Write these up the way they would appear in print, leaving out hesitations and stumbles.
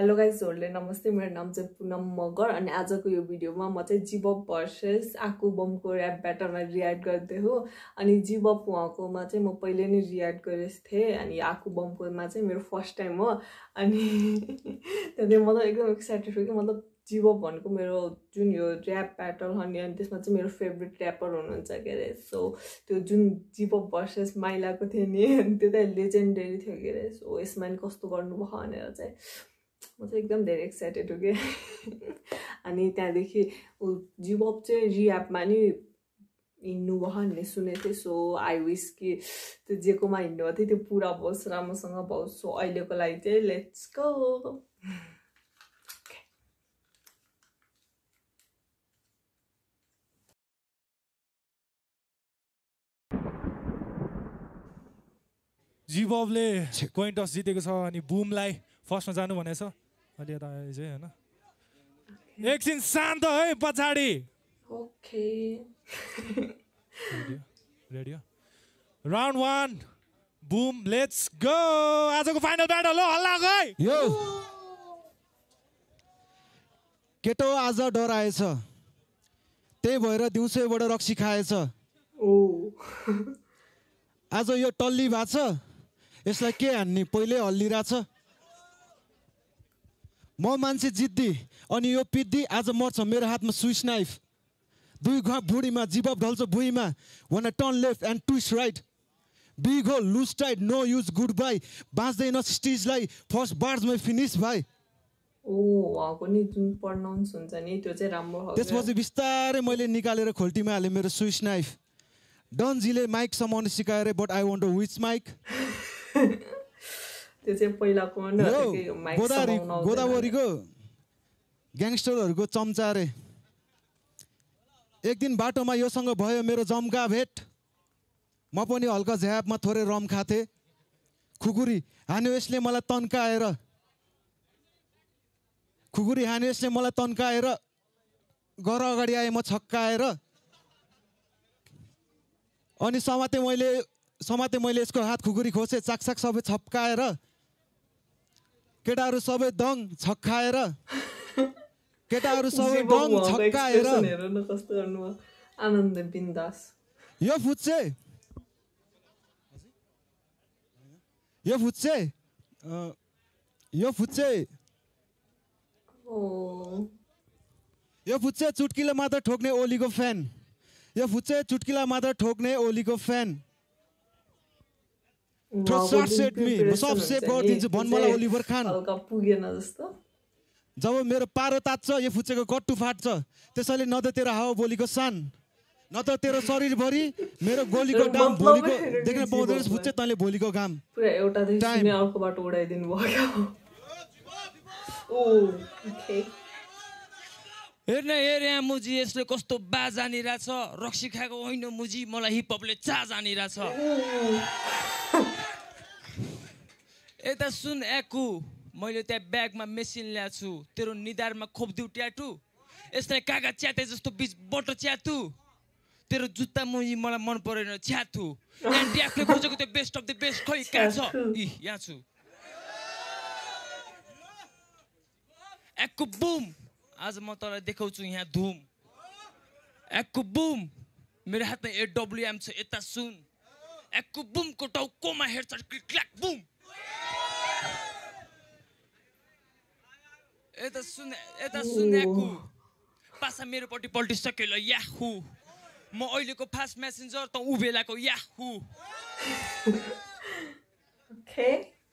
Hello गाइजहरुले नमस्ते मेरो नाम चाहिँ पुनम मगर अनि आजको यो भिडियोमा म चाहिँ जिबब भर्सेस आकु बमको र्याप ब्याटलमा रियाक्ट गर्दै हो अनि जिबब उहाँकोमा चाहिँ म पहिले नै रियाक्ट गरेको थिएँ अनि आकु बमकोमा चाहिँ मेरो फर्स्ट टाइम हो अनि त्यही मतलब एकदम एक्साइटेड छु कि मतलब जिबब भनेको मेरो जुन यो र्याप ब्याटल अनि त्यसमा चाहिँ मेरो फेभरेट र्यापर हुनुहुन्छ के अरे सो त्यो जुन जिबब भर्सेस माइलाको थियो नि त्यो त लेजेन्डरी थियो के अरे सो यसमा नि कस्तो गर्नुभयो भनेर चाहिँ म चाहिँ एकदम धेरै एक्साइटेड हो कि अनि त्यहाँदेखि जिबब चाहिँ रियापमा नि हिँड्नु भयो भन्ने सुनेको थिएँ सो आई विस कि त्यो जेकोमा हिँड्नु भएको थियो त्यो पुरा होस् राम्रोसँग होस् सो अहिलेको लागि चाहिँ लेट्स गो जिबबले कोइन टस जितेको छ अनि बुमलाई फर्स्टमा जानु भनेछ अलि यता चाहिँ हैन एकछिन शान्त है पछाडी okay ready round 1 boom let's go आजको फाइनल ब्याटल हो हल्ला गई यो केटो आज डराएछ त्यही भएर दिउँसैबाट रक्सी खाएछ ओ आज यो टल्ली भएको छ यसलाई के हान्ने पहिले हल्लिरहेछ म मान्छे जिद्दी अनि यो पिद्दी आज मर्छ मेरो हातमा स्विच नाइफ दुई घाप बुढीमा जिबब ढल्छ भुइँमा one turn left and twist right big hole loose tight no use good bye बाँच्दैन स्टिजलाई फर्स्ट बार्ड्समै फिनिस भाइ ओ उहाँको नि जुन प्रनाउन्स हुन्छ नि त्यो चाहिँ राम्रो हो त्यसपछि बिस्तारै मैले निकालेर खोल्टीमा हालेँ मेरो स्विच नाइफ डनजीले माइक समाउन सिकाएर but I want which mic त्यो चाहिँ पहिलाको गोदावरीको ग्याङस्टरहरूको चम्चा रे एक दिन बाटोमा योसँग भयो मेरो जम्का भेट म पनि हल्का झ्यापमा थोरै रम खाथे खुकुरी हान्यो यसले मलाई तन्काएर घर अगाडि आए म छक्काएर अनि समाते मैले यसको हात खुकुरी खोसे चाकचाक सबै छप्काएर केटाहरू सबै दङ छक्काएर आनन्द बिन्दास यो फुच्चे चुटकीले मात्र ठोक्ने ओलीको फ्यान यो फुच्चे चुटकीला मात्र ठोक्ने ओलीको फ्यान सब सेभ गरिदिन्छु भन मलाई ओलिभर खान जब मेरो पारो तात्छ यो फुच्चेको कट्टु फाट्छ त्यसैले न त तेरो हावा बोलीको सान न त तेरो शरीरभरि मेरो गोलीको दाम भोलिको देख्न पाउँदैन फुच्चे तैँले भोलिको घाम हेर्न हेर यहाँ मुजी यसले कस्तो बा जानिरहेछ रक्सी खाएको होइन मुजी मलाई हिपहपले चा जानिरहेछ यता सुन आकु मैले त्यहाँ ब्यागमा मेसिन ल्याएको छु तेरो निधारमा खोप्दिउ ट्याटु यसलाई काका च्याते जस्तो बिच बटो च्यातु तेरो जुत्ता मुजी मलाई मन परेन छ्यातु N.T.F ले खोजेको त्यो बेस्ट अफ द बेस्ट खै कहाँ छ यहाँ छु आकु बुम आज म तँलाई देखाउँछु यहाँ धुम आकु बुम मेरो हातमा AWM छ यता सुन आकु बुमको टाउकोमा हेर्छ क्लिक बुम यता सुन आकु पासा मेरोपट्टि पल्टिसक्यो ल याहु म अहिलेको फास्ट मेसेन्जर त उभेलाको याहु ओके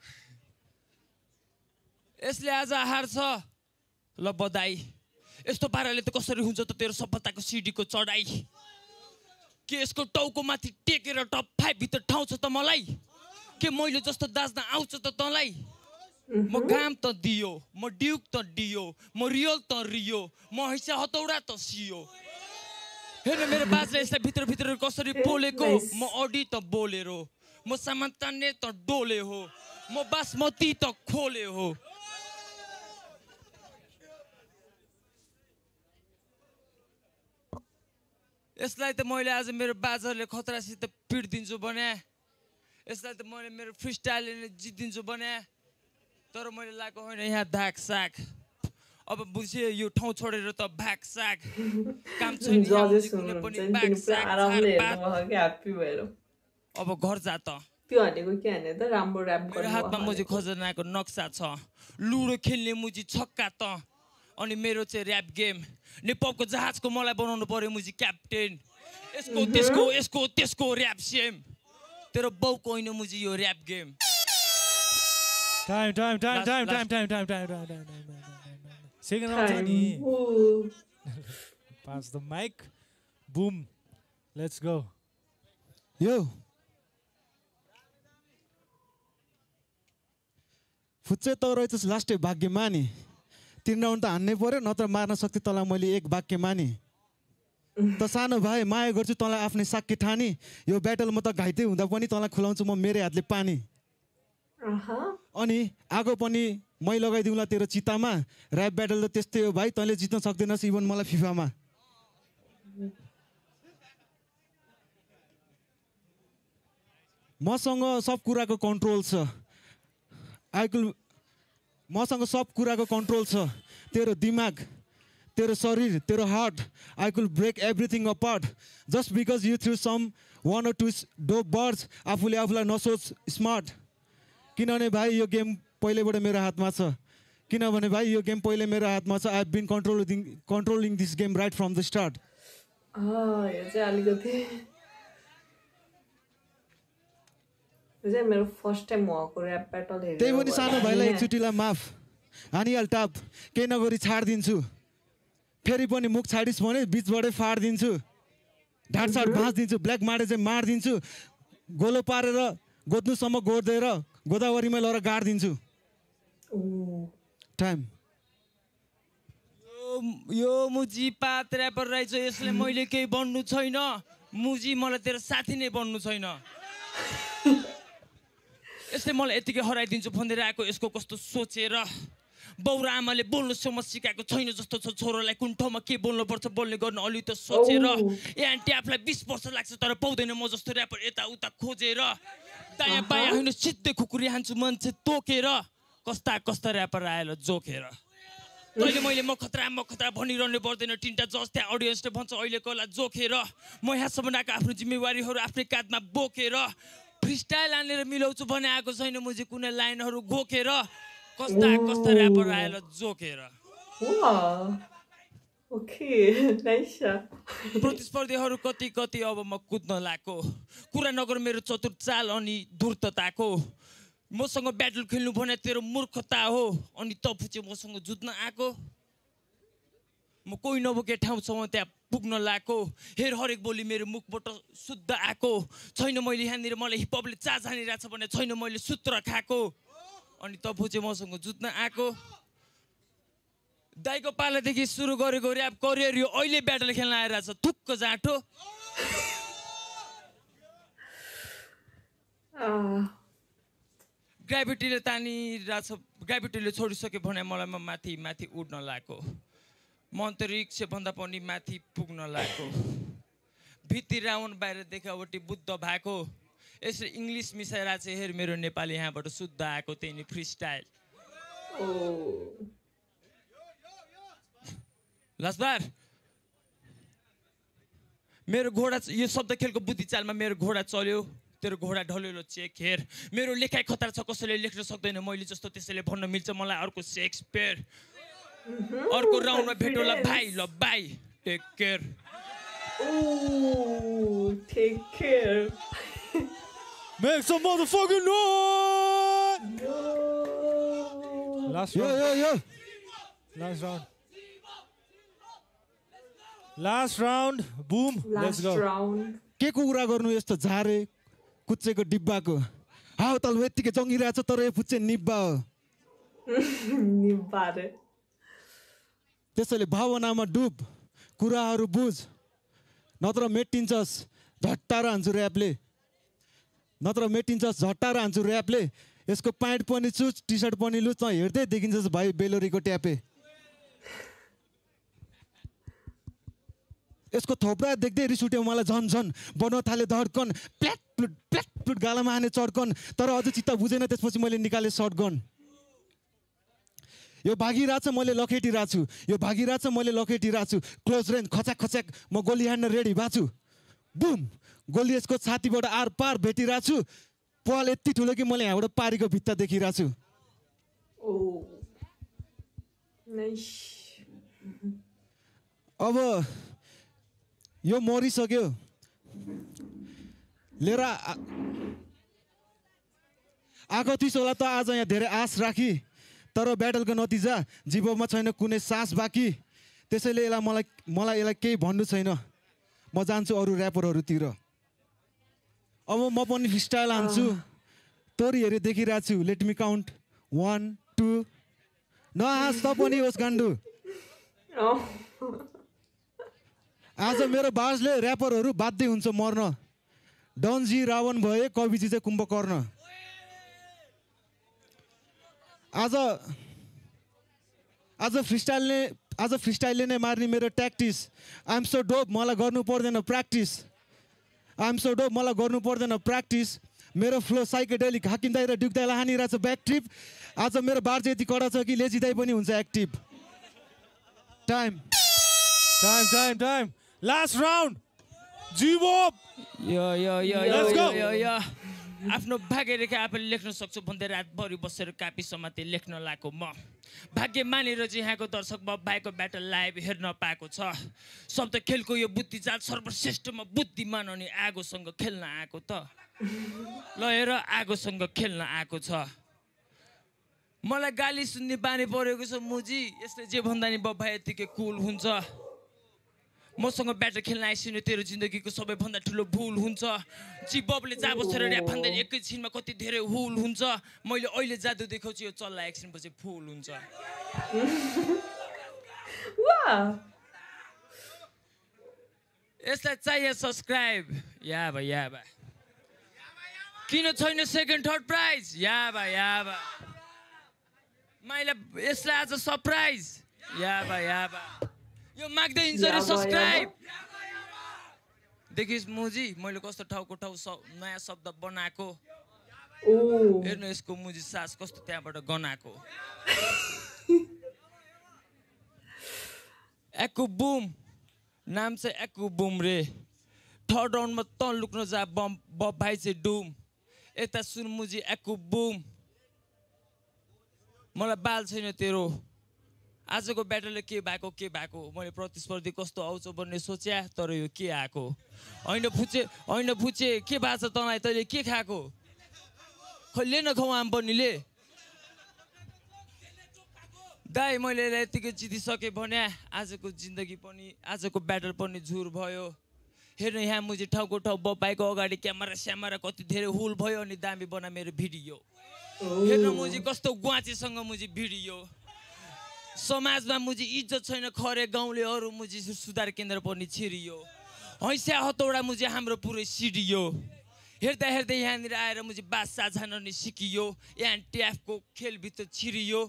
यसले आज हार्छ ल बधाई यस्तो पाराले त कसरी हुन्छ त तेरो सफलताको सिडीको चढाइ के यसको टाउको माथि टेकेर टप 5 भित्र ठाउँ छ त मलाई के मैले जस्तो दाज्न आउँछ त तँलाई म घाम त दियो म ड्युक त डियो म रियल त रियो म हैसा हतौडा त सियो हेर्न मेरो बाजले यसलाई भित्र भित्र कसरी बोलेको म अडी त बोलेरो म सामान तान्ने त डोले हो म बासमती त खोले हो यसलाई त मैले आज मेरो बाजारले खतरासित पिट दिन्छु भने यसलाई त मैले मेरो फ्री स्टाइलले जितिदिन्छु भने तर मैले लाएको होइन यहाँ धाक साक अब बुझ्यो यो ठाउँ छोडेर त भाग साक काम छैन जजेस हुनुहुन्छ नि पनि पुरा आरामले हेर्नुभयो कि ह्याप्पी भएर अब घर जा त त्यो भनेको के भने त राम्रो ऱ्याप मेरो हातमा मुजी खजनाको नक्सा छ लुडो खेल्ने मुजी छक्का त अनि मेरो चाहिँ ऱ्याप गेम नेपालको जहाजको मलाई बनाउनु पर्यो मुजी क्याप्टेन यसको त्यसको यसको त्यसको ऱ्याप सेम तेरो बाउको होइन मुजी यो rap game time Second round, Johnny. Pass the mic. Boom. Let's go. Yo. फुच्चे त रहेछ लास्टै भाग्यमा नि 3 राउन्ड त हान्नै पर्यो नत्र मार्न सक्थे तँलाई मैले एक वाक्यमा नि त सानो भाइ माया गर्छु तँलाई आफ्नै साक्य ठानी यो ब्याटल म त घाइते हुँदा पनि तँलाई खुलाउँछु म मेरो हातले पानी अनि आगो पनि मै लगाइदिउँला तेरो चितामा ऱ्याप ब्याटल त त्यस्तै हो भाइ तँले जित्न सक्दैनस् इभन मलाई फिफामा मसँग सब कुराको कन्ट्रोल छ मसँग सब कुराको कन्ट्रोल छ तेरो दिमाग तेरो शरीर तेरो heart I could break everything apart just because you threw some one or two dope bars आफूले आफूलाई नसोच स्मार्ट किनभने भाइ यो गेम पहिलेबाट मेरो हातमा छ किनभने भाइ यो गेम पहिले मेरो हातमा छ I have been controlling this game right from the start यो चाहिँ अलिकति यो चाहिँ मेरो फर्स्ट टाइम भएको ऱ्याप ब्याटल हेरेर त्यही पनि सानो भाइलाई एकचोटिलाई माफ हानिहाल टाप केही नगरी छाडिदिन्छु फेरि पनि मुख छाडिस् भने बिचबाटै फाडिदिन्छु ढाडसाड भाँचिदिन्छु ब्ल्याक माडे चाहिँ मारिदिन्छु गोलो पारेर गोद्नुसम्म गोड्देर गोदावरीमा लगेर गाडिदिन्छु टाइम यो मुजी पात ऱ्यापर रहेछ यसले मैले केही बन्नु छैन मुजी मलाई तेरो साथी नै बन्नु छैन यसले मलाई यतिकै हराइदिन्छु भन्दै आएको यसको कस्तो सोचेर बाउ र आमाले बोल्नुसम्म सिकाएको छैन जस्तो छ छोरालाई कुन ठाउँमा के बोल्नुपर्छ बोल्ने गर्न अलि त सोचेर A.N.T.F लाई 20 वर्ष लाग्छ तर पाउँदैन म जस्तो ऱ्यापर यताउता खोजेर दायाँ बायाँ होइन सिधै खुकुरी हान्छु मान्छे तोकेर कस्ता कस्ता ऱ्यापर आएर जोखेर तैँले मैले म खतरा भनिरहनु पर्दैन तिनवटा जज त्यहाँ अडियन्सले भन्छ अहिलेकोलाई जोखेर म यहाँसम्म आएको आफ्नो जिम्मेवारीहरू आफ्नै काँधमा बोकेर फ्रिस्टाइल हानेर मिलाउँछु भने आएको छैन मुझे कुनै लाइनहरू घोकेर कस्ता कस्ता ऱ्यापर आएर जोकेर प्रतिस्पर्धीहरू कति कति अब म कुद्न लागेको कुरा नगर मेरो चतुर चाल अनि धूर्तताको मसँग ब्याटल खेल्नु भने तेरो मूर्खता हो अनि त फुचे मसँग जुत्न आएको म कोही नबोके ठाउँसम्म त्यहाँ पुग्न लागेको हेर हरेक बोली मेरो मुखबाट शुद्ध आएको छैन मैले यहाँनिर मलाई हिपहपले चार्ज हानिरहेको छ भने छैन मैले सूत्र खाएको अनि त फुचे मसँग जुत्न आएको दाइको पालादेखि सुरु गरेको ऱ्याप करियर यो अहिले ब्याटल खेल्न आइरहेछ थुक्क जाँठो ग्राभिटीले तानिरहेछ ग्राभिटीले छोडिसक्यो भने मलाई म माथि माथि उड्न लागेको म अन्तरिक्ष भन्दा पनि माथि पुग्न लागेको भित्री रावण बाहिर देखावटी बुद्ध भएको यसरी इङ्ग्लिस मिसाएर चाहिँ हेर मेरो नेपाली यहाँबाट शुद्ध आएको त्यही नि फ्री स्टाइल लास्टबार मेरो घोडा यो शब्द खेलको बुद्धि चालमा मेरो घोडा चल्यो तेरो घोडा ढलेलो चेक हेर मेरो लेखाइ खतरा छ कसैले लेख्न सक्दैन मैले जस्तो त्यसैले भन्न मिल्छ मलाई अर्को शेक्सपियर अर्को राउन्डमा भेटौँला भाइ ल bye take care Make some motherfucking noise! Last round. Last round. Last round. Boom. Let's go. के को कुरा गर्नु यस्तो झारे कुच्चेको डिब्बाको हाउ तल यतिकै जङ्गिरहेछ तर यो फुच्चे निब्बा हो निब्बा रे त्यसैले भावनामा डुब कुराहरू बुझ नत्र मेटिन्छस् झट्टाएर हान्छु ऱ्यापले नत्र मेटिन्छस् झट्टाएर हान्छु ऱ्यापले यसको प्यान्ट पनि चुच टी सर्ट पनि लुच त हेर्दै देखिन्छस् भाइ बेलोरीको ट्यापे यसको थोप्रा देख्दै रिस उठ्यो मलाई झन झन बन्न थाले धड्कन प्ल्याट प्लुट गालामा हाने चड्कन तर अझ चित्त बुझेन त्यसपछि मैले निकाले सर्ट गन यो भागिरहेछ मैले लखेटिरहेको छु यो भागिरहेछ मैले लखेटिरहेको छु क्लोज रेन्ज खचाक खचाक म गोली हान्न रेडी बाछु बुम गोली यसको छातीबाट आर पार भेटिरहेको छु पाल यति ठुलो कि मैले यहाँबाट पारीको भित्ता देखिरहेको छु अब यो मरिसक्यो लिएर आएको थिइस् होला त आज यहाँ धेरै आश राखी तर ब्याटलको नतिजा जीवनमा छैन कुनै सास बाँकी त्यसैले मलाई यसलाई केही भन्नु छैन म जान्छु अरू ऱ्यापरहरूतिर अब म पनि फ्रिस्टाइल हान्छु तोरीहरू देखिरहेको छु लेट मी काउन्ट 1 2 नहाँस त पनि होस् गान्डु आज मेरो बाजले ऱ्यापरहरू बाध्य हुन्छ मर्न डनजी रावण भए कविजी चाहिँ कुम्भकर्ण आज फ्रिस्टाइलले नै मार्ने मेरो ट्याक्टिस आइएम सो डोप मलाई गर्नु पर्दैन प्र्याक्टिस मेरो फ्लो साइकेडेलिक हाकिमदाई र ड्युकदाईलाई हानिरहेछ ब्याक ट्रिप आज मेरो बार चाहिँ यति कडा छ कि लेजिदाई पनि हुन्छ एक्टिभ टाइम लास्ट राउन्ड जीवोप यो आफ्नो भाग्य रेखा आफूले लेख्न सक्छु भन्दै रातभरि बसेर कापी समाते लेख्न लागेको म भाग्य मानेर चाहिँ यहाँको दर्शक भाइको ब्याटल लाइभ हेर्न पाएको छ शब्द खेलको यो बुद्धिजात सर्वश्रेष्ठमा बुद्धिमान अनि आगोसँग खेल्न आएको त ल हेर आगोसँग खेल्न आएको छ मलाई गाली सुन्ने बानी परेको छ मुजी यसले जे भन्दा नि भाइ यतिकै कुल हुन्छ मसँग ब्याटल खेल्न आइसिनु तेरो जिन्दगीको सबैभन्दा ठुलो भुल हुन्छ जीवले जा बसेर ऱ्याप भन्दा एकैछिनमा कति धेरै हुल हुन्छ मैले अहिले जादु देखाउँछु यो चल्ला एकछिनपछि फुल हुन्छ यसलाई चाहिए सब्सक्राइब या बा किन छैन सेकेन्ड थर्ड प्राइज या बा मैले यसलाई आज सरप्राइज या बा यो माग्दै हिँड्छ रे सब्सक्राइब देखिस् मुजी मैले कस्तो ठाउँको नयाँ शब्द बनाएको हेर्नु यसको मुजी सास कस्तो त्यहाँबाट गनाएको एक्कु बुम नाम चाहिँ एक्कु बुम रे थर्ड राउन्डमा त लुक्न जा बम भाइ चाहिँ डुम यता सुन मुजी एक्कु बुम मलाई बाल छैन तेरो आजको ब्याटलले के भएको मैले प्रतिस्पर्धी कस्तो आउँछ भन्ने सोच्या तर यो के आएको होइन फुचे के भएको छ तँलाई तैँले के खाएको खैले नखाऊ आम बन्नीले दाइ मैले यसलाई यतिकै जितिसकेँ भने आजको जिन्दगी पनि आजको ब्याटल पनि झुर भयो हेर्नु यहाँ मुझे ठाउँको ठाउँ बपाईको अगाडि क्यामेरा स्यामेरा कति धेरै हुल भयो अनि दामी बना मेरो भिडियो हेर्नु मुझे कस्तो गुवाचेसँग मुझे भिडियो समाजमा मुझे इज्जत छैन खरे गाउँलेहरू मुझे सुधार केन्द्र पनि छिरियो हैस्या हतौडा मुझे हाम्रो पुरै सिडियो हेर्दा यहाँनिर आएर मुझे बादशाह झान नि सिकियो A.N.T.F को खेलभित्र छिरियो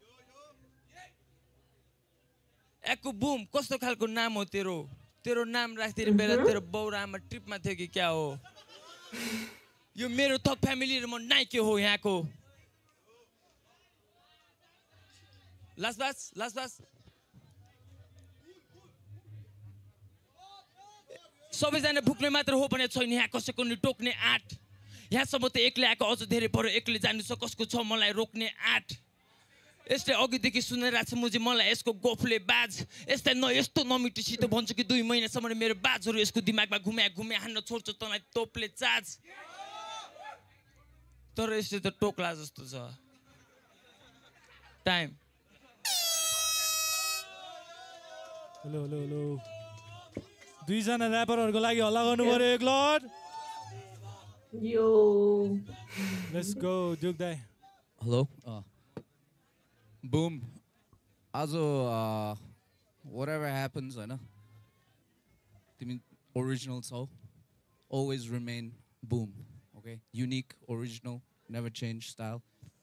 एको बुम कस्तो खालको नाम हो तेरो नाम राख्दिने बेला तेरो बौरामा ट्रिपमा थियो कि क्या हो यो मेरो थप फ्यामिली र म नाइके हो यहाँको लास्ट बास सबैजना भुक्ने मात्र हो भने छैन यहाँ कसैको नि टोक्ने आँट यहाँसम्म त एक्लै आएको अझ धेरै पर एक्लै जानु छ कसको छ मलाई रोक्ने आँट यसले अघिदेखि सुनिरहेको छ मुझे मलाई यसको गोफले बाज यस्तो नमिठोसित भन्छु कि 2 महिनासम्म मेरो बाजहरू यसको दिमागमा घुम्या हान्न छोड्छ तँलाई तोपले चार्ज तर यसले त टोक्ला जस्तो छ टाइम हेलो दुईजना ऱ्यापरहरूको लागि हल्ला गर्नु पर्यो एक लट यो लेट्स गो जुग दाइ हेलो बुम आज whatever happens हैन तिमी ओरिजिनल छौ always remain boom okay unique original never change style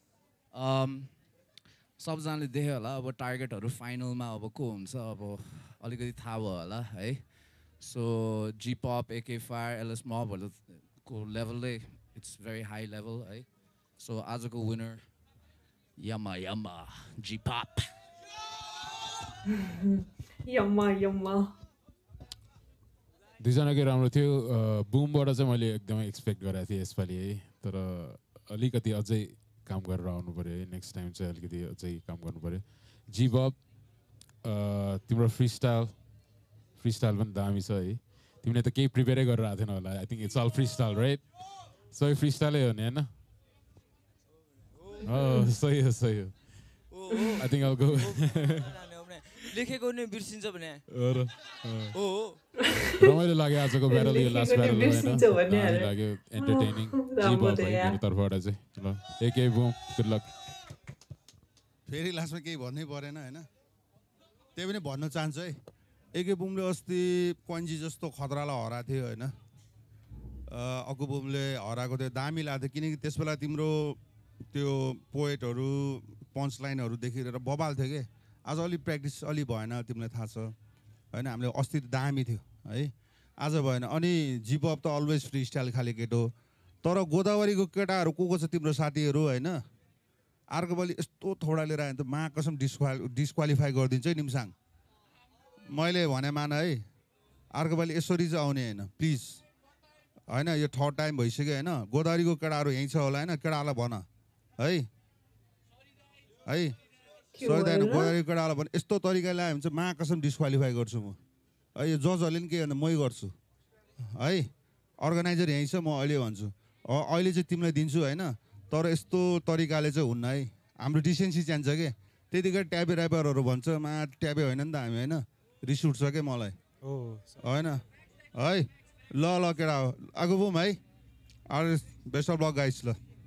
सबजनाले देख्यो होला अब टार्गेटहरू फाइनलमा अब को हुन्छ अब अलिकति थाहा भयो होला है सो G-pop AK-Fire LS Mobहरूको लेभलले इट्स भेरी हाई लेभल है सो आजको विनर Yumma yumma G-pop. यम्मा दुईजनाकै राम्रो थियो बुमबाट चाहिँ मैले एकदमै एक्सपेक्ट गरेको थिएँ यसपालि है तर अलिकति अझै काम गरेर आउनु पऱ्यो है नेक्स्ट टाइम चाहिँ अलिकति अझै काम गर्नु पऱ्यो जीबब तिम्रो फ्रीस्टाइल पनि दामी छ है तिमीले त केही प्रिपेयरै गरेर आएको थिएन होला I think it's all freestyle right सबै फ्रीस्टाइलै हो नि होइन सही हो आई थिङ्क अल गो लेखेको नि बिर्सिन्छ भने रमाइलो लाग्यो आजको ब्याटल यो लास्ट ब्याटल लाग्यो एन्टरटेनिङ जीबब मेरो तर्फबाट चाहिँ ल एके बुम गुड लक फेरि लास्टमा केही भन्नै परेन होइन त्यही पनि भन्न चाहन्छु है एके बुमले अस्ति कन्जी जस्तो खतरालाई हराएको थियो होइन अकु बुमले हराएको थियो दामी लाग्थ्यो किनकि त्यस बेला तिम्रो त्यो पोएटहरू पन्च लाइनहरूदेखि लिएर बबाल थियो कि आज अलि प्र्याक्टिस अलि भएन तिमीलाई थाहा छ होइन हामीले अस्ति दामी थियो है आज भएन अनि जीपअप त अलवेज फ्री स्टाइल खाले केटो तर गोदावरीको केटाहरू को छ तिम्रो साथीहरू होइन अर्को पालि यस्तो थोडा लिएर आयो भने त कसम डिस्क्वालिफाई गरिदिन्छ है निम्साङ मैले भने मान है अर्को पालि यसरी चाहिँ आउने होइन प्लिज होइन यो थर्ड टाइम भइसक्यो होइन गोदावरीको केटाहरू यहीँ छ होला होइन केटाहरूलाई भन है सहिदैन गोदावरीको केटाहरूलाई भन यस्तो तरिकाले आयो भने चाहिँ कसम डिस्क्वालिफाई गर्छु म है यो जजहरूले पनि के भन्दा मै गर्छु है अर्गनाइजर यहीँ छ म अहिले भन्छु अहिले चाहिँ तिमीलाई दिन्छु होइन तर यस्तो तरिकाले चाहिँ हुन्न है हाम्रो डिसेन्सी चाहिन्छ कि त्यतिकै ट्याबे ऱ्यापरहरू भन्छ ट्याबे होइन नि त हामी होइन रिस उठ्छ क्या मलाई होइन है ल केटा हो आगो बुम है बेस्ट अफ लक गाइस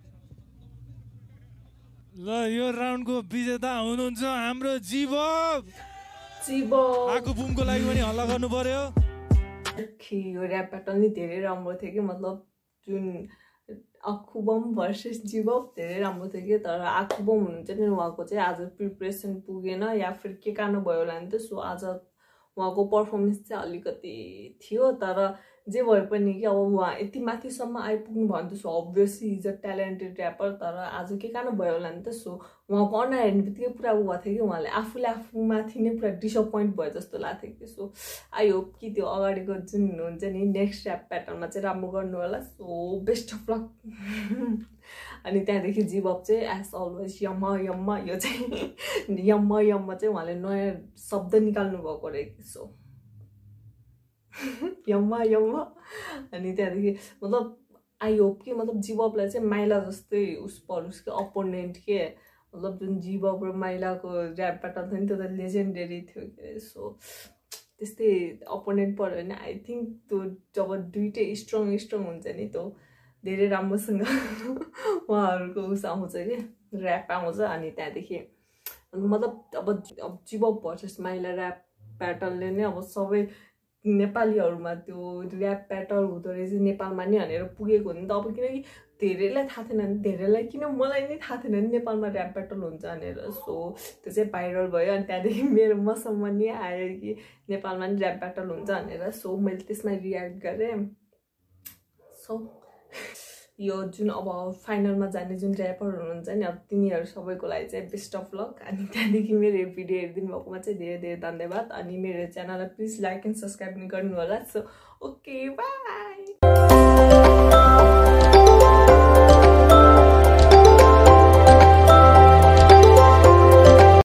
ल यो राउन्डको विजेता हुनुहुन्छ हाम्रो जीबब आगो बुमको लागि पनि हल्ला गर्नु पर्यो यो ऱ्याप प्याटर्न नि धेरै राम्रो थियो कि मतलब जुन आकुबम भर्सेस जीबब धेरै राम्रो थियो कि तर आकुबम हुनुहुन्छ नि उहाँको चाहिँ आज प्रिपरेसन पुगेन या फिर के कानु भयो होला नि त सो आज उहाँको पर्फर्मेन्स चाहिँ अलिकति थियो तर जे भए पनि कि अब उहाँ यति माथिसम्म आइपुग्नु भयो नि त so obviously is a talented rapper तर आज के कानु भयो होला नि त सो उहाँको अनुहार हेर्ने बित्तिकै पुरा उ भएको थियो कि उहाँले आफूले आफूमाथि नै पुरा डिसपोइन्ट भयो जस्तो लाग्थ्यो कि सो आई होप कि त्यो अगाडिको जुन हुन्छ नि नेक्स्ट ऱ्याप प्याटर्नमा चाहिँ राम्रो गर्नु होला सो बेस्ट अफ लक अनि त्यहाँदेखि जीबब चाहिँ एज अलवेज यम्मा यो चाहिँ यम्मा चाहिँ उहाँले नयाँ शब्द निकाल्नु भएको रहेछ सो यम्मा अनि त्यहाँदेखि मतलब आई होप कि मतलब जीबबलाई चाहिँ माइला जस्तै उस परोस् कि अपोनेन्ट के मतलब जुन जीबब र माइलाको ऱ्याप प्याटर्न थियो नि त्यो त लेजेन्डरी थियो के सो त्यस्तै अपोनेन्ट पऱ्यो भने आई थिङ्क त्यो जब दुइटै स्ट्रङ हुन्छ नि त्यो धेरै राम्रोसँग उहाँहरूको उस आउँछ कि ऱ्याप आउँछ अनि त्यहाँदेखि मतलब अब जीबब भर्सेस माइला ऱ्याप प्याटर्नले नै अब सबै नेपालीहरूमा त्यो ऱ्याप प्याटर्न हुँदो रहेछ नेपालमा नै भनेर पुगेको हो नि त अब किनकि धेरैलाई थाहा थिएन नि धेरैलाई किन मलाई नै थाहा थिएन नि नेपालमा ऱ्याप प्याटर्न हुन्छ भनेर सो त्यो चाहिँ भाइरल भयो अनि त्यहाँदेखि मेरो मसम्म नि आयो कि नेपालमा नि ऱ्याप प्याटर्न हुन्छ भनेर सो मैले त्यसमा रियाक्ट गरेँ सो यो जुन अब फाइनलमा जाने जुन ऱ्यापर हुनुहुन्छ नि अब तिनीहरू सबैको लागि चाहिँ बेस्ट अफ लक अनि त्यहाँदेखि मेरो यो भिडियो हेरिदिनु भएकोमा चाहिँ धेरै धन्यवाद अनि मेरो च्यानललाई प्लिज लाइक एन्ड सब्सक्राइब पनि गर्नु होला सो ओके बाई